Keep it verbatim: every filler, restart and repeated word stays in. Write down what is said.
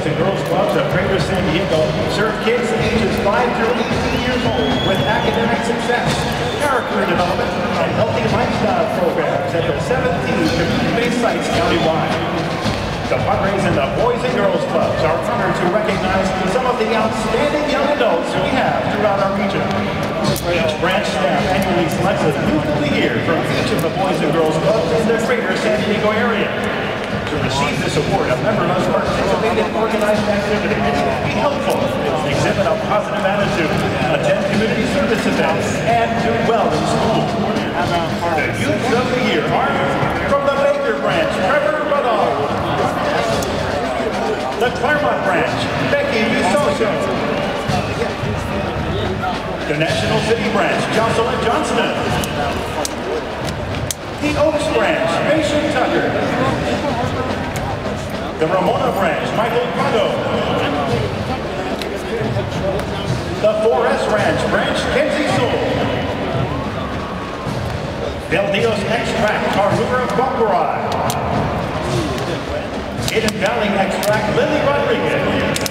Boys and Girls Clubs of Greater San Diego serve kids ages five through eighteen years old with academic success, character development, and healthy lifestyle programs at the seventeen community-based sites countywide. The Padres and the Boys and Girls Clubs are honored to recognize some of the outstanding young adults we have throughout our region. Each branch staff annually selects a youth of the year from each of the Boys and Girls Clubs in the Greater San Diego area. To receive this award, a member must participate in organized activities, be helpful, exhibit a positive attitude, attend community service events, and do well in school. The youths of the year are from the Baker branch, Trevor Ruddle. The Claremont branch, Becky Visoso. The National City branch, Jocelyn Johnston. The Oaks branch, Mason Tucker. The Ramona branch, Michael Prado. The four S ranch, branch, Kenzie Soul. Del Dios Extract, Arura Baccarat. Hidden Valley Extract, Lily Rodriguez.